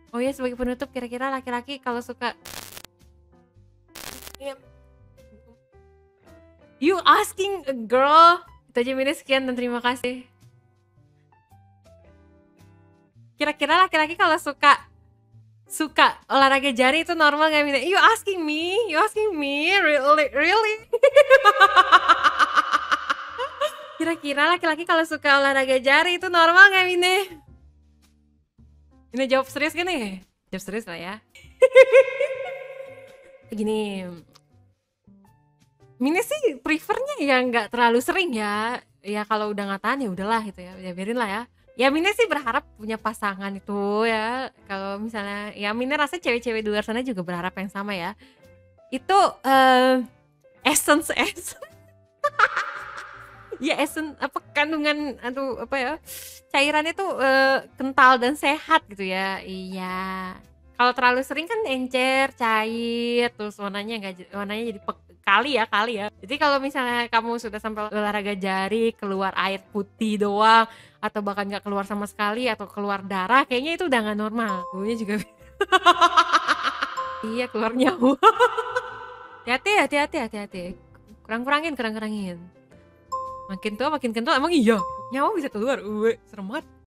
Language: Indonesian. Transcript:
Oh ya, sebagai penutup, kira-kira laki-laki kalau suka you asking a girl. Itu aja Mina, sekian dan terima kasih. Kira-kira laki-laki kalau suka olahraga jari itu normal nggak Mina? You asking me, really? Kira-kira laki-laki kalau suka olahraga jari itu normal nggak Mina? Mina jawab serius gini? Jawab serius lah ya. Gini, Mina sih prefernya ya nggak terlalu sering ya. Ya kalau udah nggak tahan ya udahlah gitu ya. Ya biarin lah ya. Ya Mina sih berharap punya pasangan itu ya. Kalau misalnya ya Mina rasa cewek-cewek di luar sana juga berharap yang sama ya. Itu essence ya essence apa kandungan apa ya, cairannya tuh kental dan sehat gitu ya. Iya. Kalau terlalu sering kan encer, cair, terus warnanya jadi kali ya. Jadi kalau misalnya kamu sudah sampai olahraga jari, keluar air putih doang, atau bahkan nggak keluar sama sekali, atau keluar darah, kayaknya itu udah nggak normal. Baunya juga iya, keluar nyawa. Hati-hati. Kurang-kurangin. Makin tua makin kental, emang iya. Nyawa bisa keluar. Serem banget.